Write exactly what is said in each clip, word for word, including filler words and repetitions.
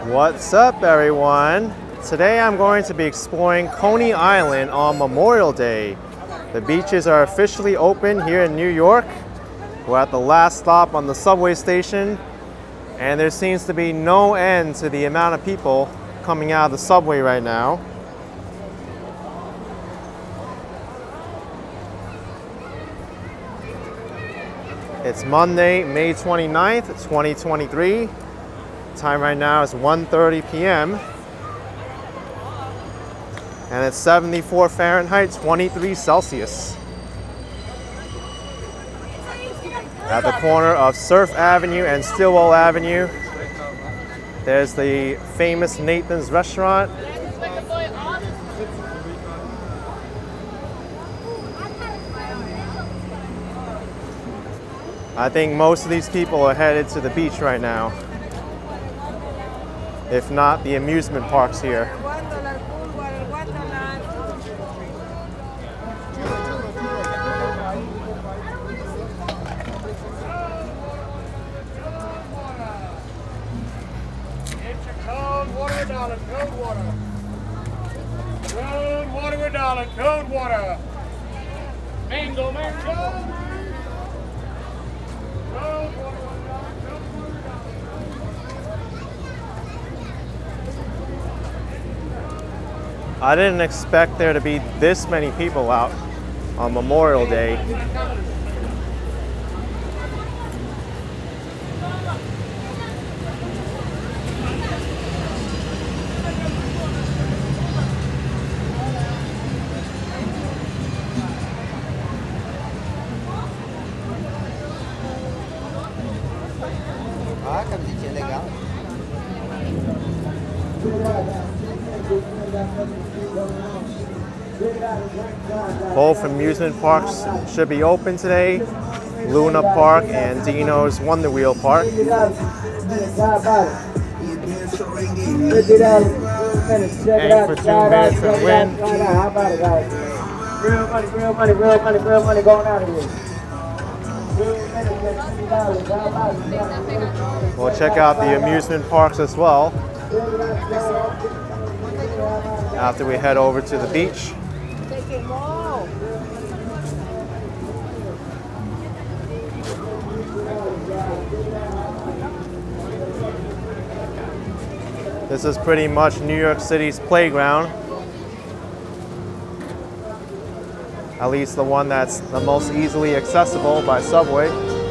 What's up, everyone? Today I'm going to be exploring Coney Island on Memorial Day. The beaches are officially open here in New York. We're at the last stop on the subway station, and there seems to be no end to the amount of people coming out of the subway right now. It's Monday, May twenty-ninth, twenty twenty-three. Time right now is one thirty p m and it's seventy-four Fahrenheit, twenty-three Celsius. At the corner of Surf Avenue and Stillwell Avenue, there's the famous Nathan's restaurant. I think most of these people are headed to the beach right now, if not the amusement parks here. Get your cold water, darling, cold water. Cold water, darling, cold water. Mango, mango. I didn't expect there to be this many people out on Memorial Day. Both amusement parks should be open today, Luna Park and Dino's Wonder Wheel Park. Hang for two minutes and win. Real money, real money, real money, real money going out of here. We'll check out the amusement parks as well after we head over to the beach. This is pretty much New York City's playground. At least the one that's the most easily accessible by subway.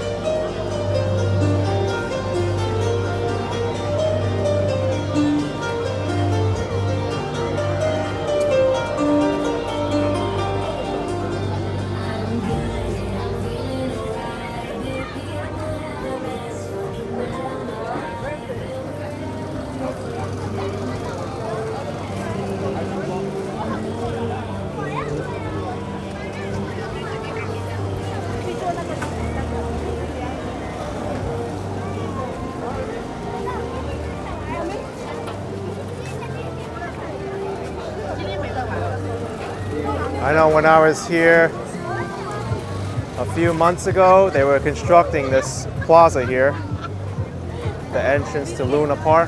I know when I was here a few months ago, they were constructing this plaza here, the entrance to Luna Park.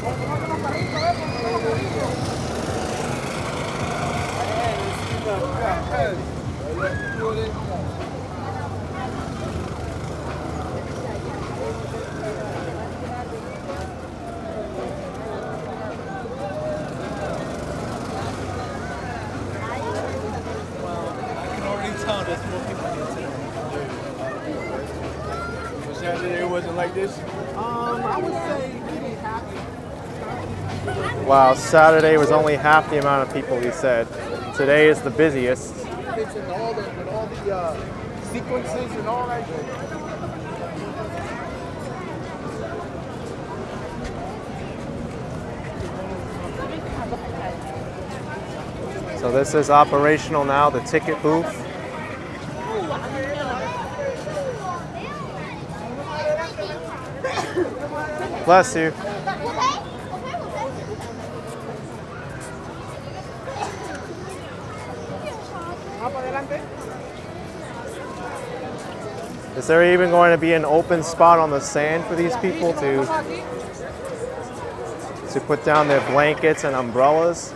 Saturday wasn't like this? Um, I would say maybe half. Wow, Saturday was only half the amount of people, he said. Today is the busiest. And all the, with all the uh, sequences and all that shit. So this is operational now, the ticket booth. Bless you. Is there even going to be an open spot on the sand for these people to to put down their blankets and umbrellas.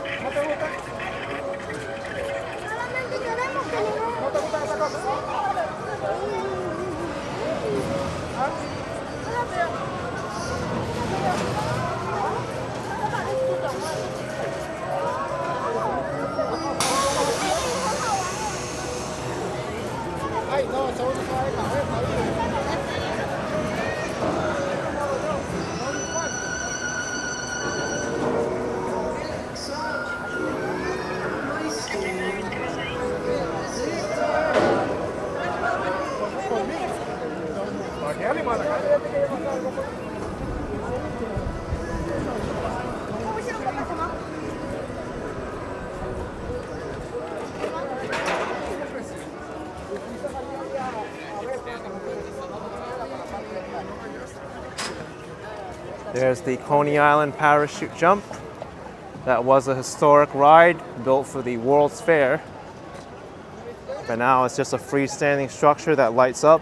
There's the Coney Island parachute jump. That was a historic ride built for the World's Fair. But now it's just a freestanding structure that lights up.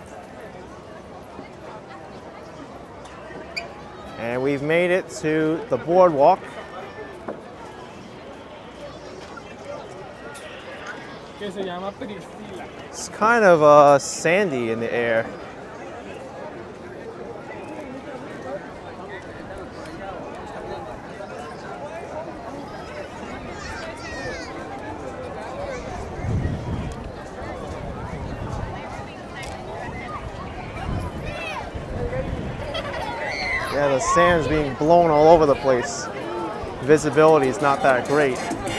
And we've made it to the boardwalk. It's kind of uh, sandy in the air. Yeah, the sand's being blown all over the place. Visibility is not that great.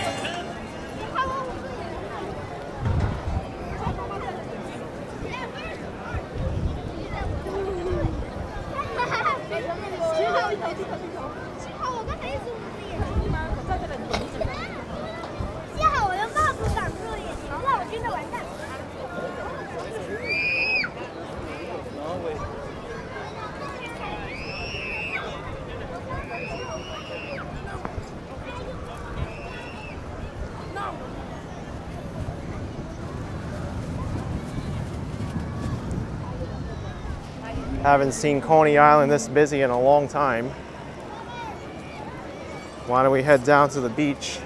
Haven't seen Coney Island this busy in a long time. Why don't we head down to the beach?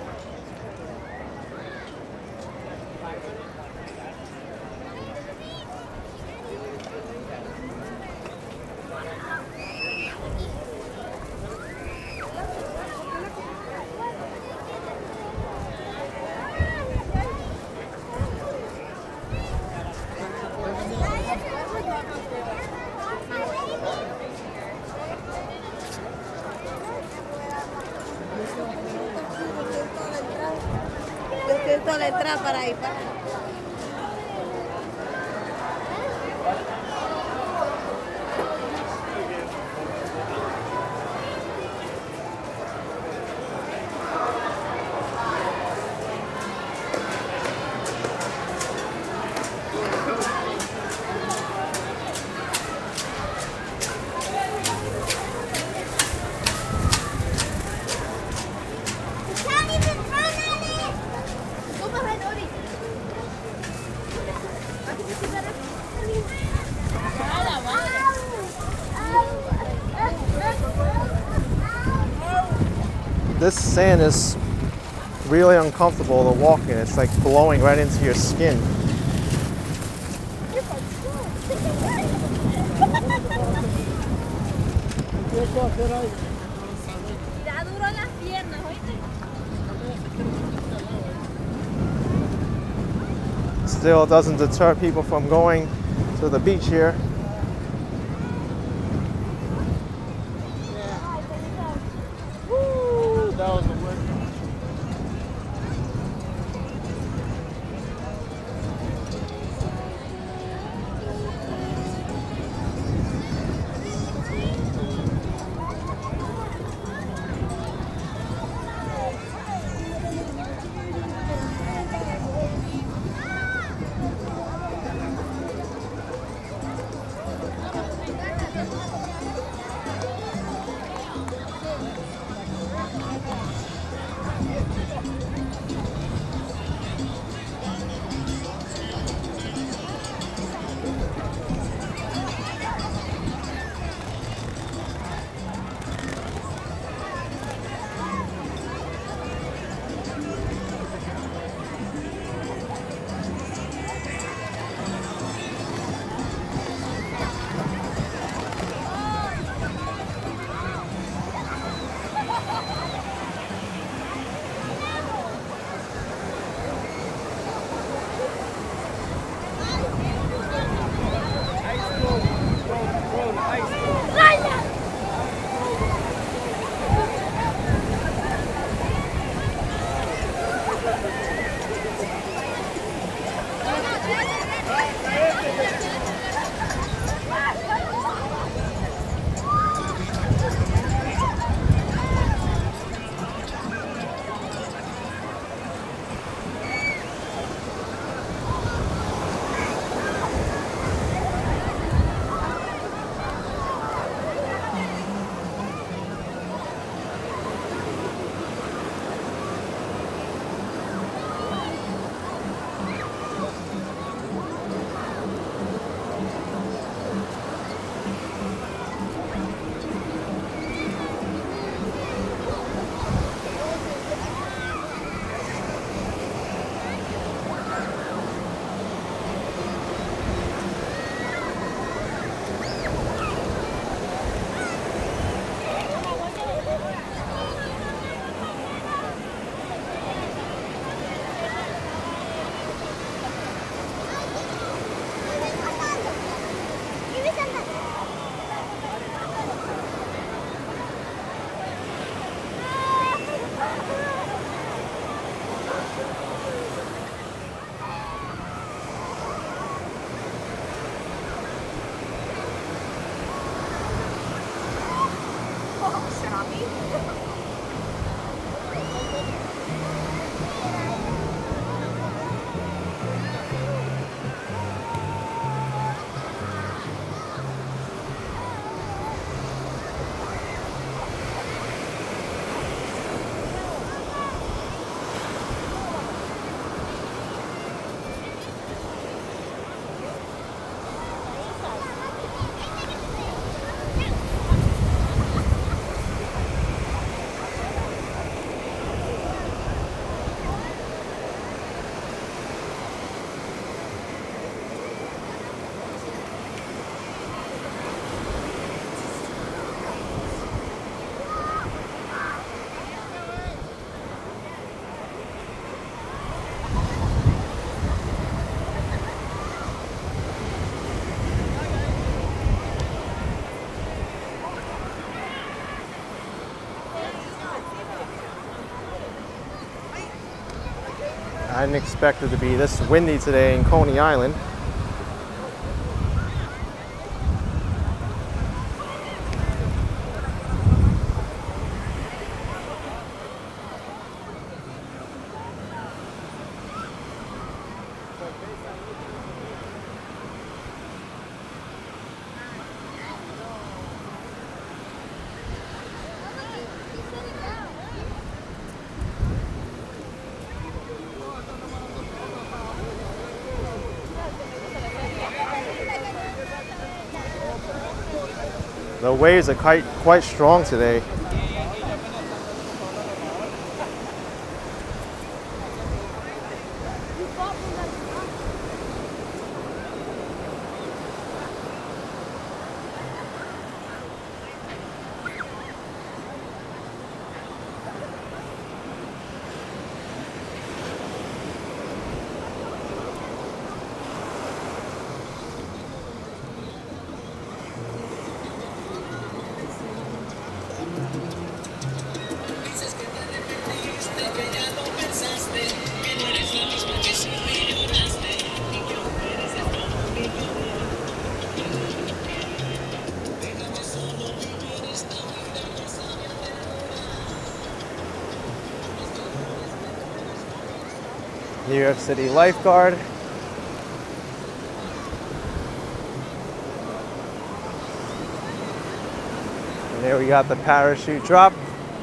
La entrada para ir para This sand is really uncomfortable to walk in. It's like blowing right into your skin. Still doesn't deter people from going to the beach here. That was the worst. that on me. I didn't expect it to be this windy today in Coney Island. The waves are quite, quite strong today. New York City lifeguard. And there we got the parachute drop.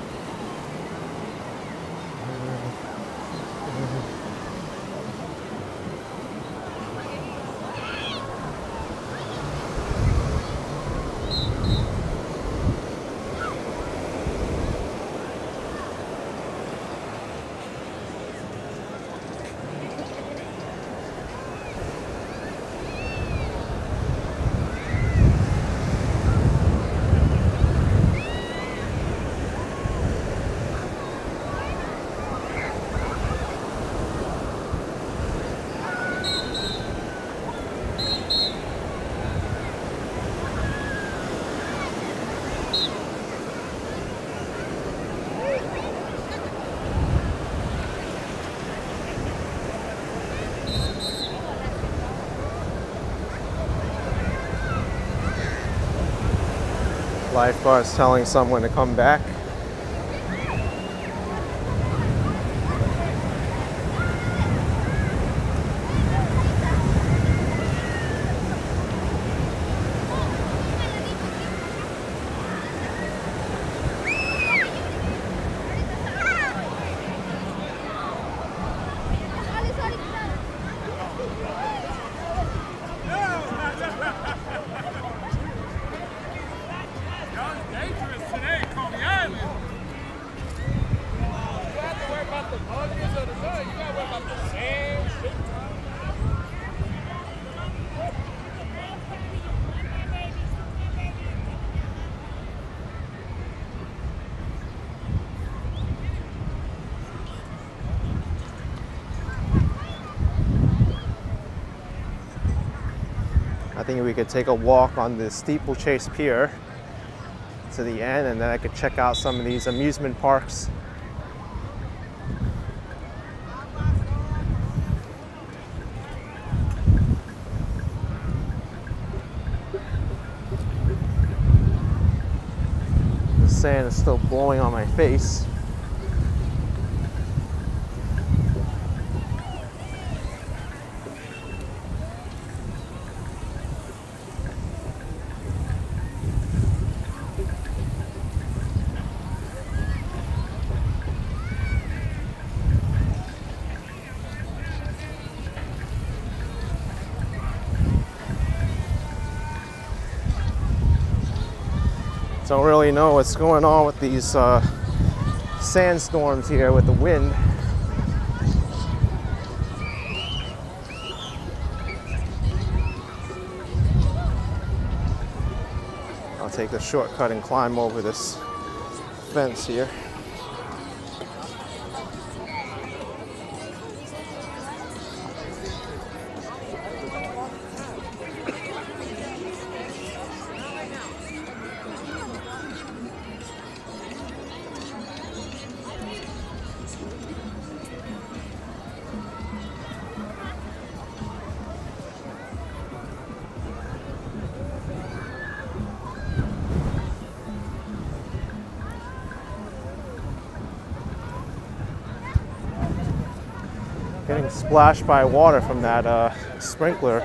Lifeguard's telling someone to come back. Dangerous today, Coney Island. You have to worry about the buggers or the mud. You gotta worry about the sand, shit. I think we could take a walk on the Steeplechase Pier to the end, and then I could check out some of these amusement parks. The sand is still blowing on my face. Don't really know what's going on with these uh, sandstorms here with the wind. I'll take the shortcut and climb over this fence here. Getting splashed by water from that uh, sprinkler.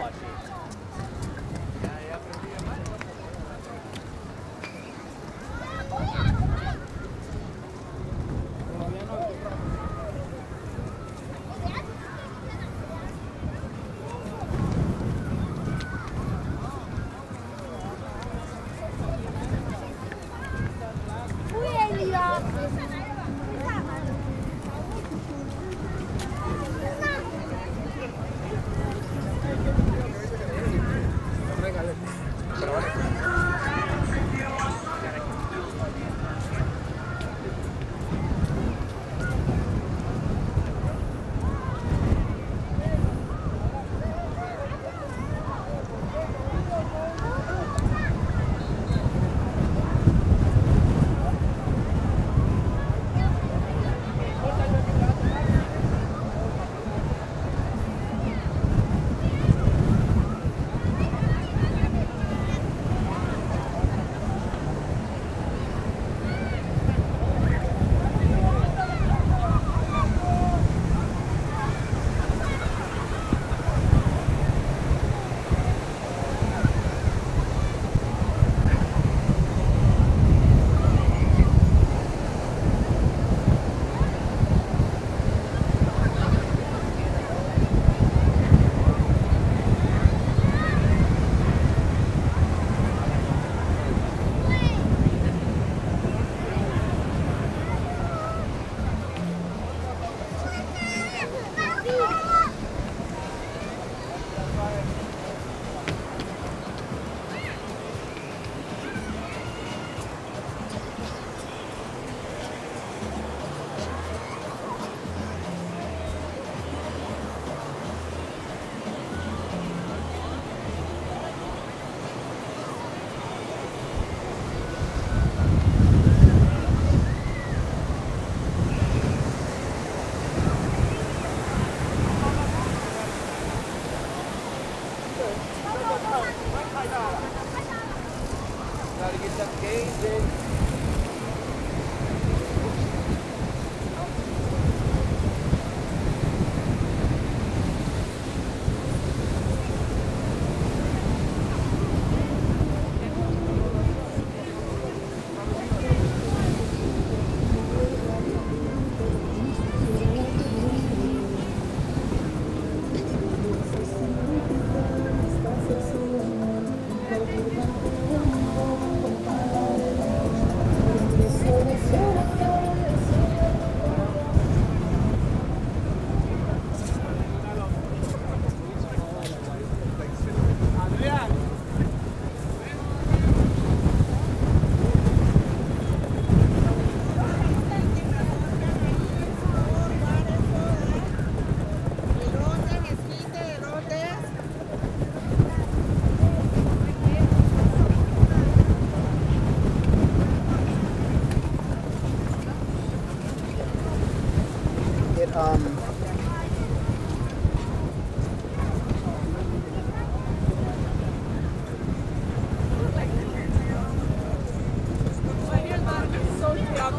um,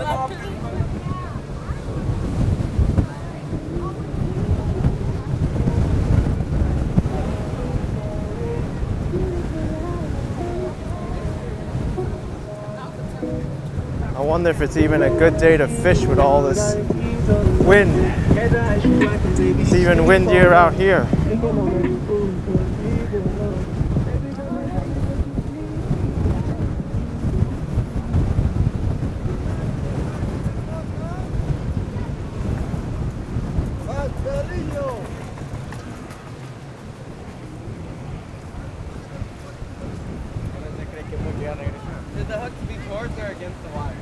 I wonder if it's even a good day to fish with all this wind. It's even windier out here. Did the hook be towards or against the wire?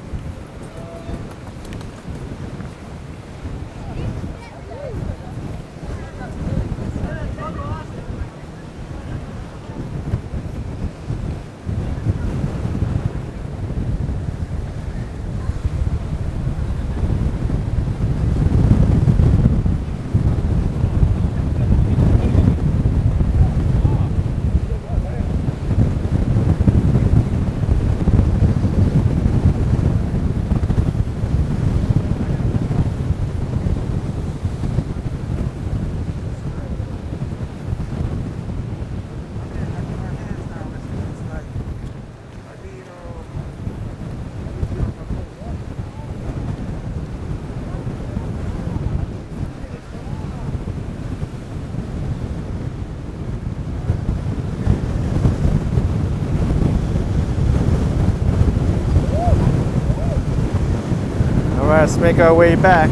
Let's make our way back.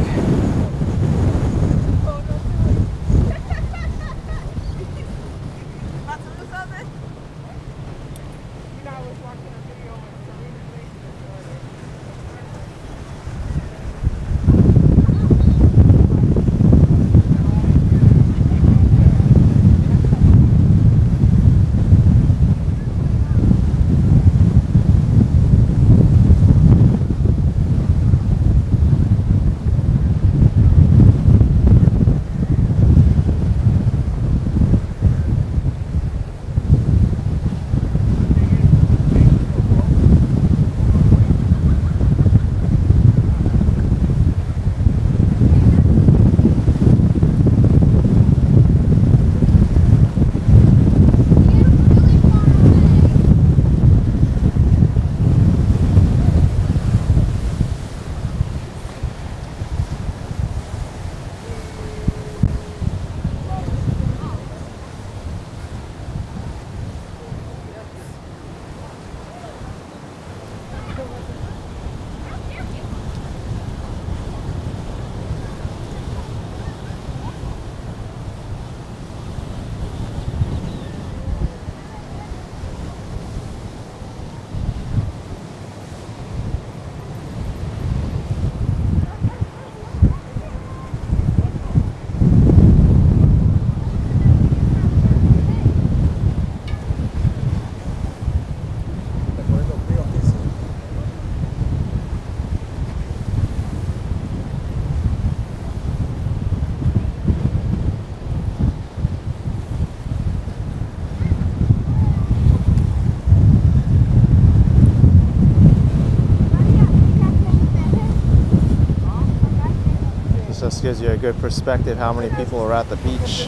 This gives you a good perspective how many people are at the beach.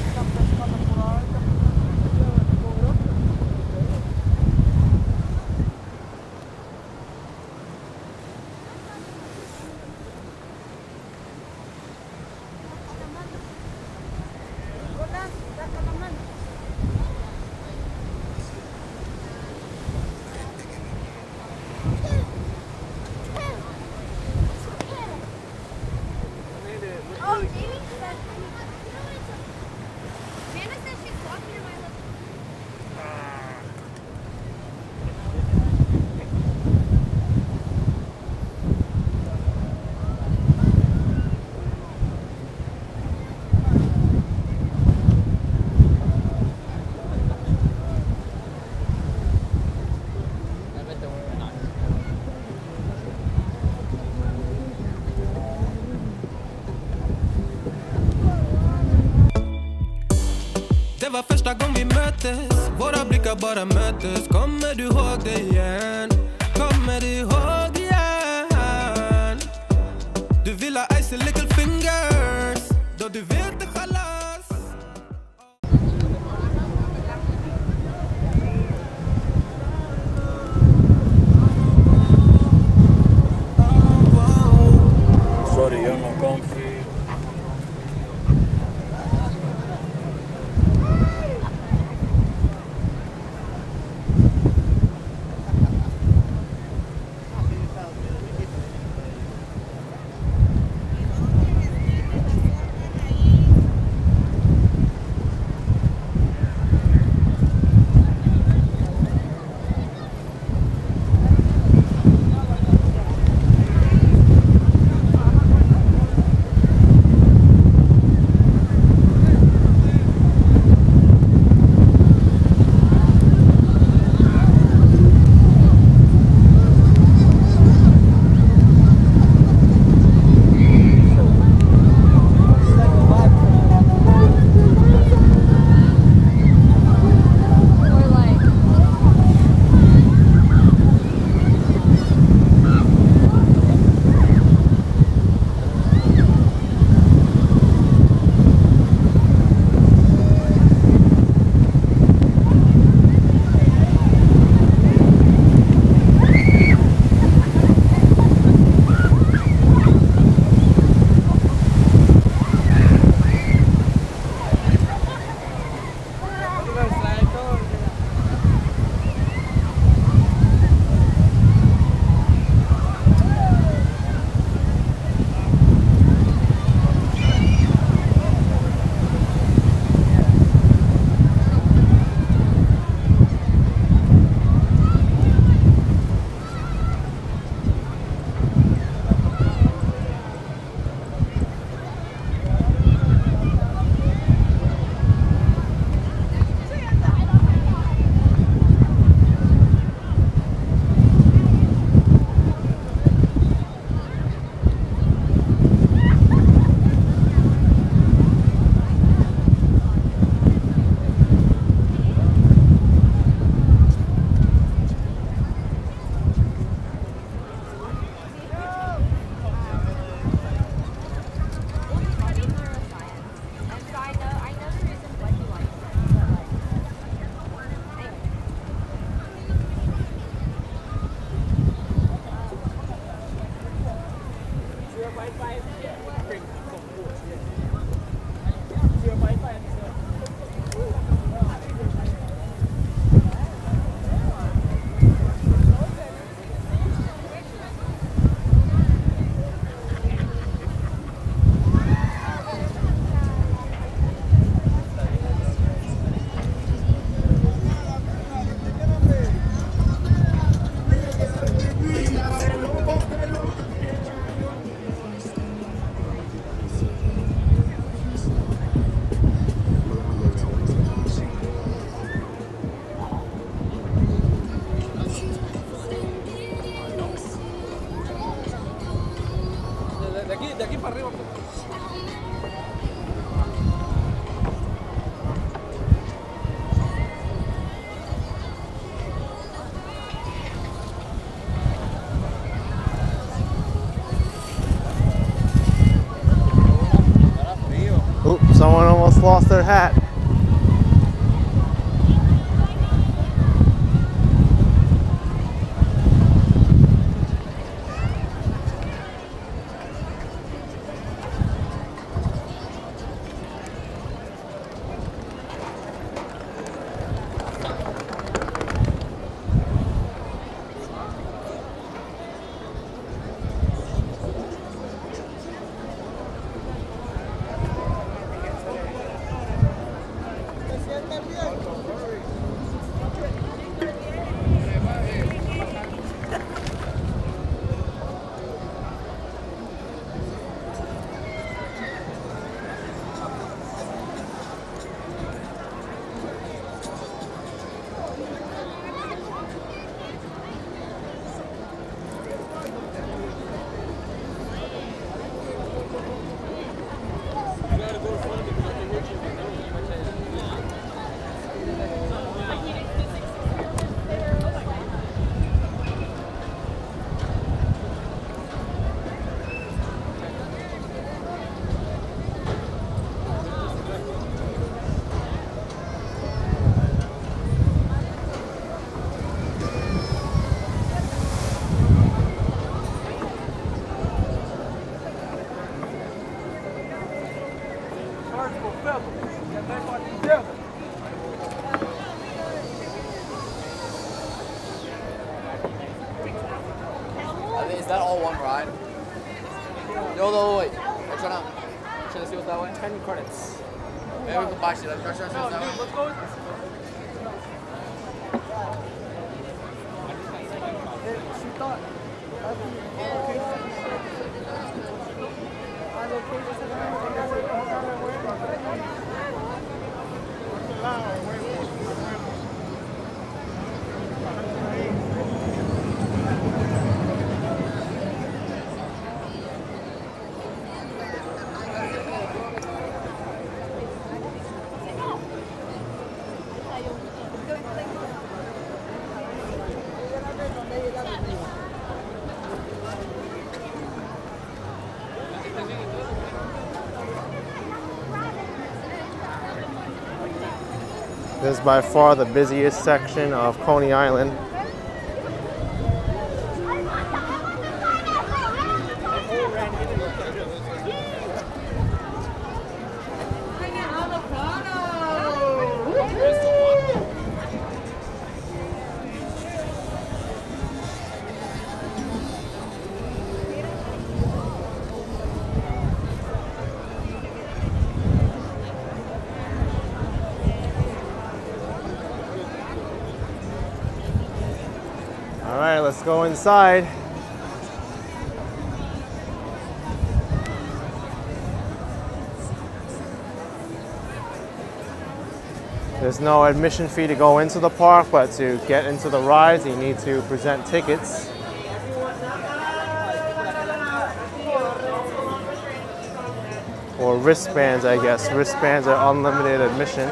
Det var första gången vi möttes, våra blickar bara möttes. Kommer du ihåg det igen? Kommer du ihåg igen? deze little fingers. Door de wereld te galas. Sorry, you're not comfy. Someone almost lost their hat. for feathers. That thing about the devil. Is that all one ride? No, no, wait. I'm trying to. Should I see what's that way? Ten credits. Maybe we can buy shit. Let's try to see what's that way. Let's go. She thought. Our locations are This is by far the busiest section of Coney Island. All right, let's go inside. There's no admission fee to go into the park, but to get into the rides, you need to present tickets. Or wristbands, I guess. Wristbands are unlimited admission.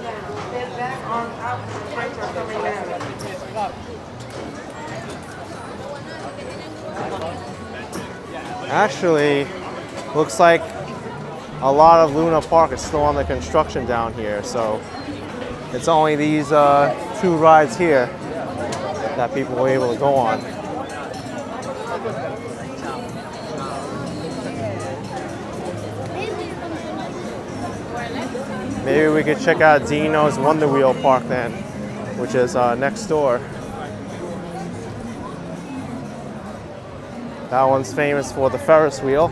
Actually, looks like a lot of Luna Park is still under construction down here, so it's only these uh, two rides here that people were able to go on. Maybe we could check out Dino's Wonder Wheel Park then, which is uh, next door. That one's famous for the Ferris wheel.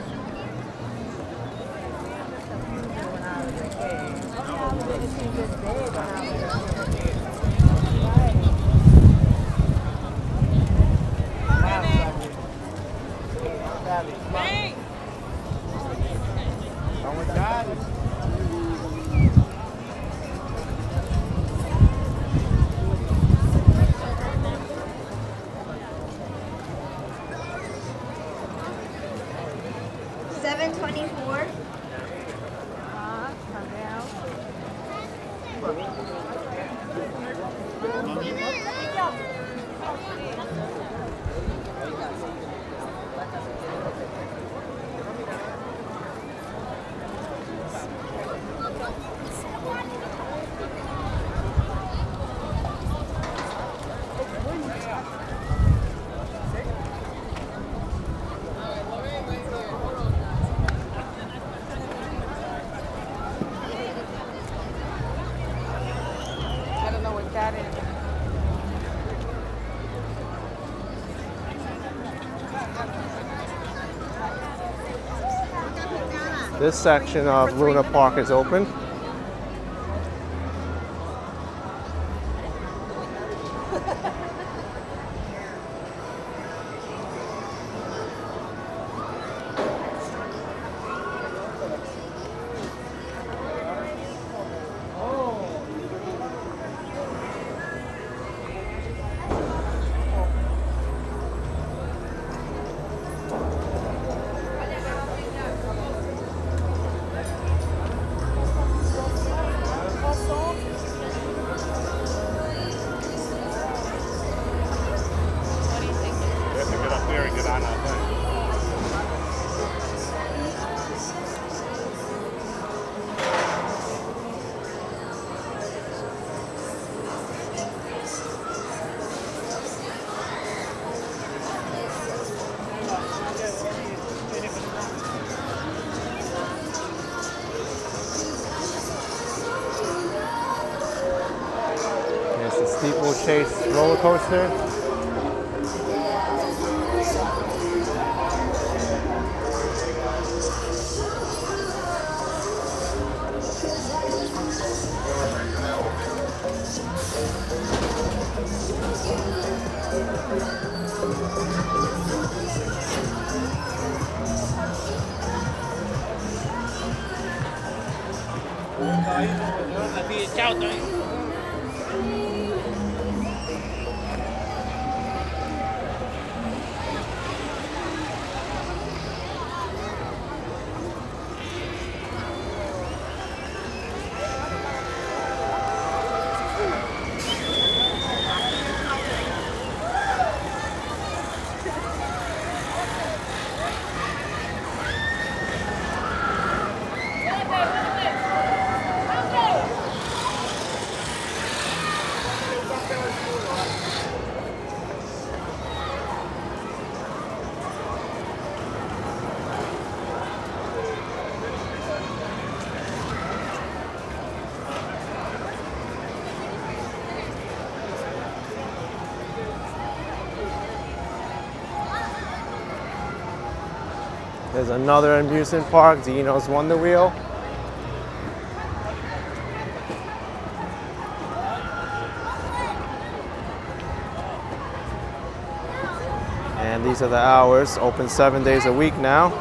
seven twenty-four. This section of Luna Park is open. chase roller coaster. There's another amusement park, Dino's Wonder Wheel. And these are the hours, open seven days a week now.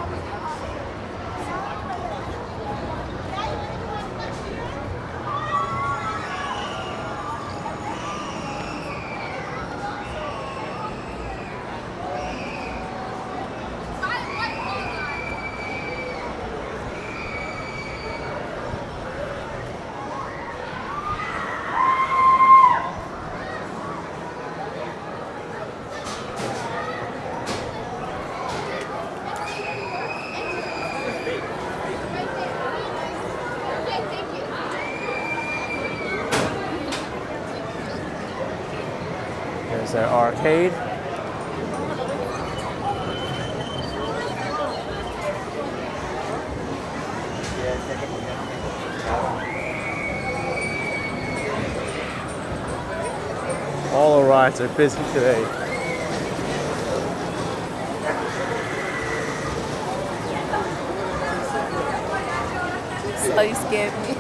There's their arcade. All the rides are busy today. So you scared me.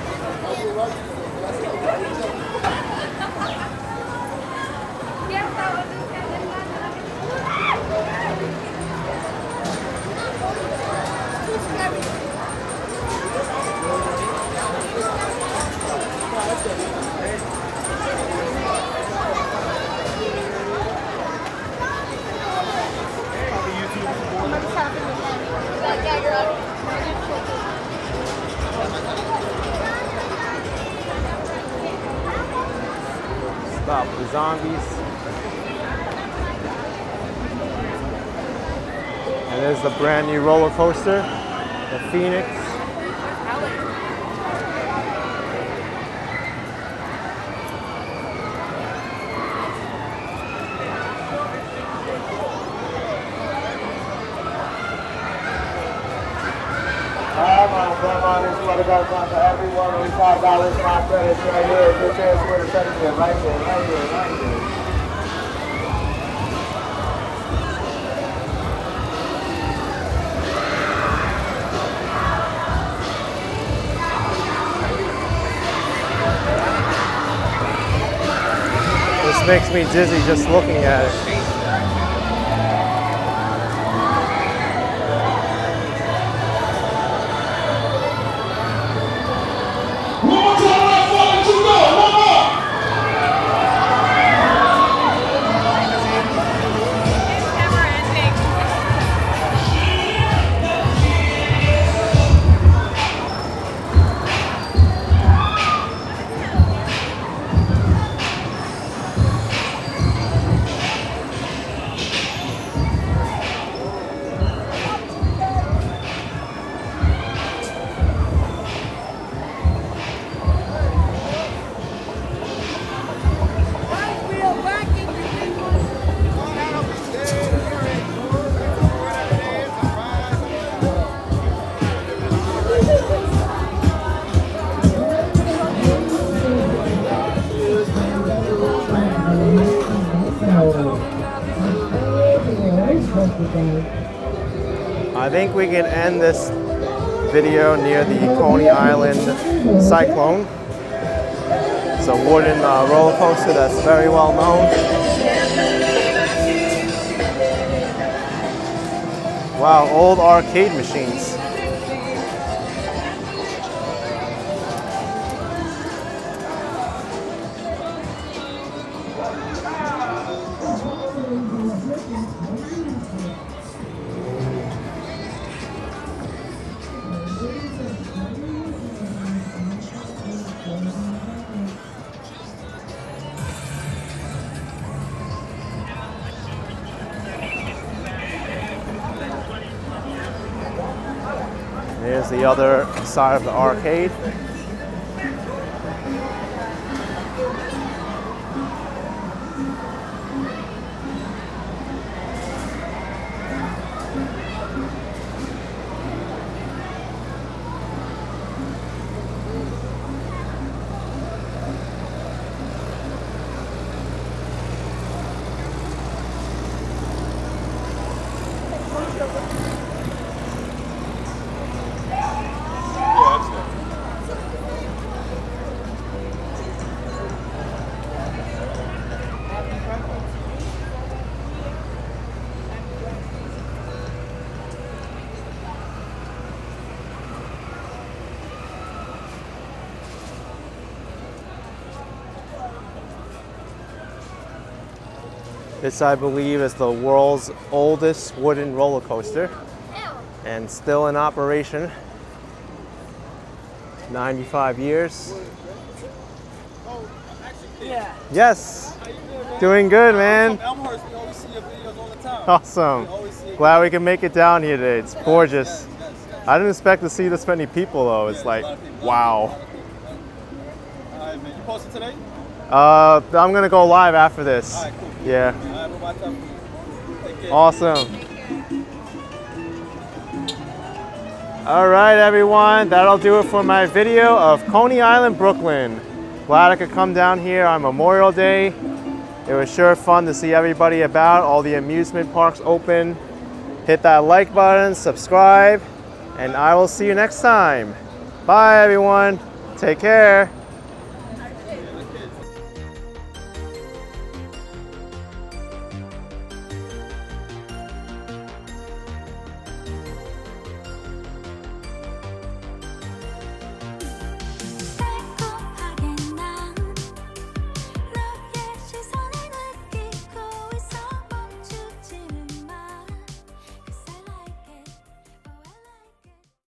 Stop the zombies. And there's the brand new roller coaster, the Phoenix. For everyone, only five dollars my credits right here. Good chance for the second here, right there, right here, right there. This makes me dizzy just looking at it. I think we can end this video near the Coney Island Cyclone. It's a wooden uh, roller coaster that's very well known. Wow, old arcade machines. Here's the other side of the arcade. This, I believe, is the world's oldest wooden roller coaster and still in operation. ninety-five years. Yeah. Yes. Doing good, man. Elmhurst, we always see your videos all the time. Awesome. We always see Glad we can make it down here today. It's gorgeous. I didn't expect to see this many people though. It's like, wow. All right, man. You posted today? Uh, I'm gonna go live after this. All right, cool. Yeah. All right, we'll watch out for you. Take care. Awesome. All right, everyone. That'll do it for my video of Coney Island, Brooklyn. Glad I could come down here on Memorial Day. It was sure fun to see everybody about, all the amusement parks open. Hit that like button, subscribe, and I will see you next time. Bye, everyone. Take care.